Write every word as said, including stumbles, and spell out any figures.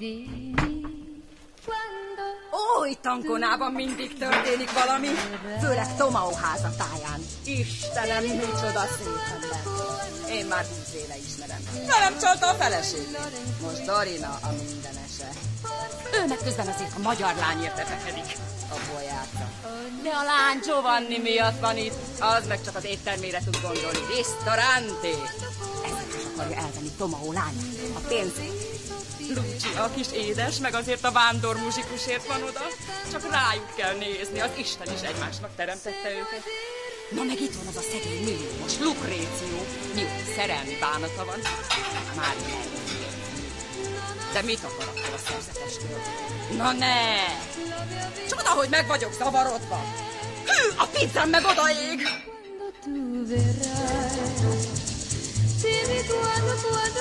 Ó, itt Anconában mindig történik valami, főleg Tomao házatáján. Istenem, micsoda szép ember. Én már húsz éve ismerem. Velem csalta a feleségét. Most Dorina a mindenese. Ő meg közben azért a magyar lányért tepekedik. Abból játsza. De a lány Giovanni miatt van itt. Az meg csak az éttermére tud gondolni. Ristorante. Ezért is akarja elvenni Tomao lányát. A pénzét. Lucia, a kis édes, meg azért a vándor muzsikusért van oda. Csak rájuk kell nézni, az Isten is egymásnak teremtette őket. Na meg itt van az a szegény milliós Lucréció. Nyilván szerelmi bánata van. Már nem. De mit akar akkor a szerzetestől? Na ne! Csoda, hogy meg vagyok zavarodva. Hű, a pizzám meg odaég!